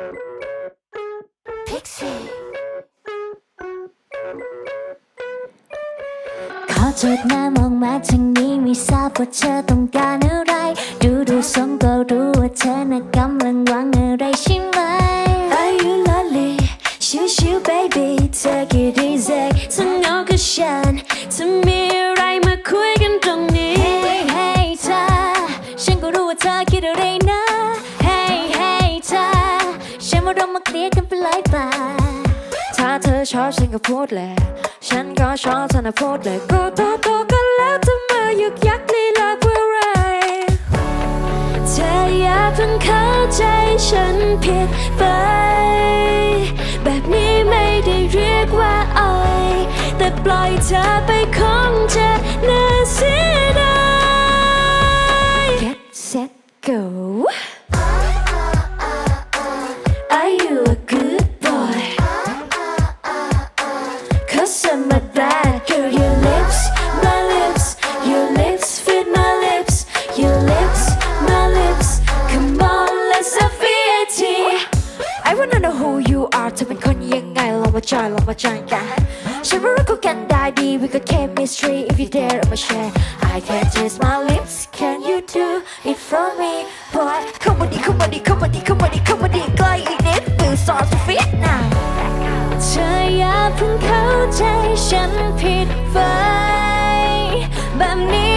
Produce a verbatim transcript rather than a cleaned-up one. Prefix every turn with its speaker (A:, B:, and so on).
A: ขอโทษนะมองมาทางนี้ไม่ทราบว่าเธอต้องการอะไรดูดูทรงก็รู้ว่าเธอน่ะกำลังหวังอะไรใช่ไหม Are you lovely ชิวชิว baby take it easy ถ้าเหงากับฉันจะมีอะไรมาคุยกันตรงนี้ Hey hey เธอฉันก็รู้ว่าเธอคิดอะไรนะ Hey hey เธอฉันว่าเรามาเคลียร์กันไปเลยป่ะถ้าเธอชอบฉันก็พูดแหละฉันก็ชอบเธอนะพูดเลยก็โตโตกันแล้วทำไมยึกยักลีลาเพื่ออะไรเธออย่าเพิ่งเข้าใจฉันผิดไปแบบนี้ไม่ได้เรียกว่าอ้อยแต่ปล่อยเธอไปคงจะน่าเสียดาย Get set go Are you a good boy Cause I'm a bad girl Your lips, my lips Your lips fit my lips Your lips, my lips Come on, let's have V I T I wanna know who you are เธอเป็นคนยังไงลองมาจอยลองมาจอยกันฉันว่าเราคุยกันได้ดี We got chemistry If you dare I'ma share I can taste my lips Can you do it for me boy เข้ามาดิเข้ามาดิเข้ามาดิเข้ามาดิเข้ามาดิใกล้อีกนิด Feel so sweet now เธออย่าเพิ่งเข้าใจฉันผิดไปแบบนี้